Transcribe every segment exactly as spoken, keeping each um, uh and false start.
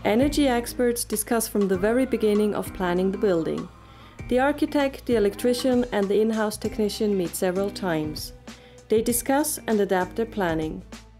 Energy experts discuss from the very beginning of planning the building. The architect, the electrician and the in-house technician meet several times. They discuss and adapt their planning.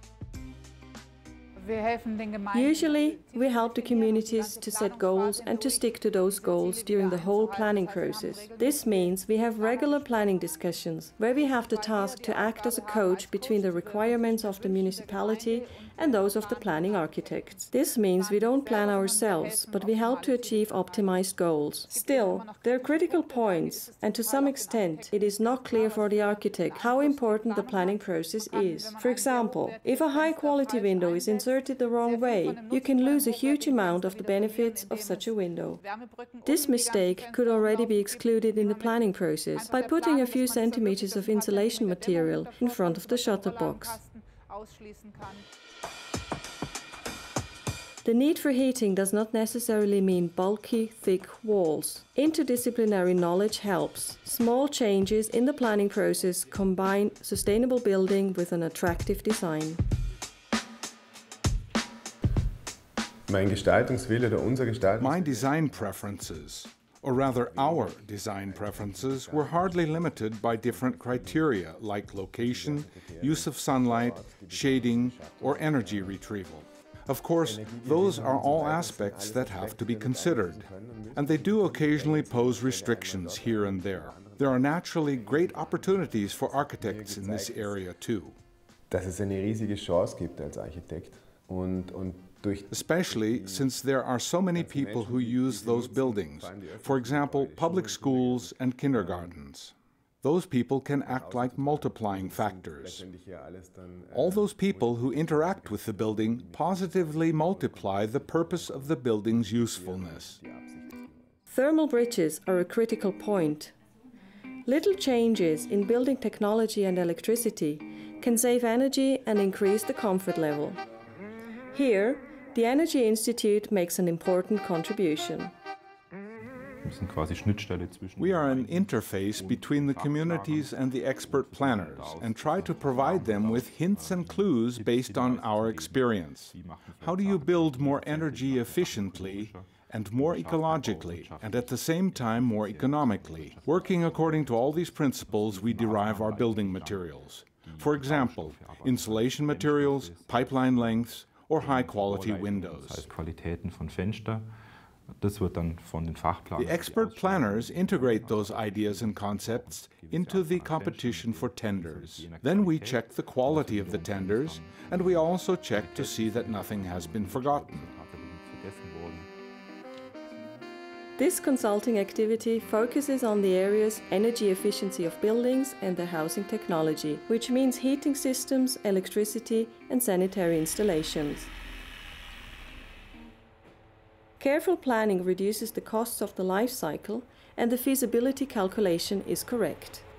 Usually, we help the communities to set goals and to stick to those goals during the whole planning process. This means we have regular planning discussions, where we have the task to act as a coach between the requirements of the municipality and those of the planning architects. This means we don't plan ourselves, but we help to achieve optimized goals. Still, there are critical points, and to some extent, it is not clear for the architect how important the planning process is. For example, if a high-quality window is inserted the wrong way, you can lose a huge amount of the benefits of such a window. This mistake could already be excluded in the planning process by putting a few centimeters of insulation material in front of the shutter box. The need for heating does not necessarily mean bulky, thick walls. Interdisciplinary knowledge helps. Small changes in the planning process combine sustainable building with an attractive design. My design preferences, or rather our design preferences, were hardly limited by different criteria like location, use of sunlight, shading, or energy retrieval. Of course, those are all aspects that have to be considered, and they do occasionally pose restrictions here and there. There are naturally great opportunities for architects in this area too. Dass es eine riesige Chance gibt als Architekt und und especially since there are so many people who use those buildings, for example, public schools and kindergartens. Those people can act like multiplying factors. All those people who interact with the building positively multiply the purpose of the building's usefulness. Thermal bridges are a critical point. Little changes in building technology and electricity can save energy and increase the comfort level. Here, the Energy Institute makes an important contribution. We are an interface between the communities and the expert planners and try to provide them with hints and clues based on our experience. How do you build more energy efficiently and more ecologically, and at the same time more economically? Working according to all these principles, we derive our building materials. For example, insulation materials, pipeline lengths, or high-quality windows. The expert planners integrate those ideas and concepts into the competition for tenders. Then we check the quality of the tenders, and we also check to see that nothing has been forgotten. This consulting activity focuses on the areas energy efficiency of buildings and the housing technology, which means heating systems, electricity and sanitary installations. Careful planning reduces the costs of the life cycle and the feasibility calculation is correct.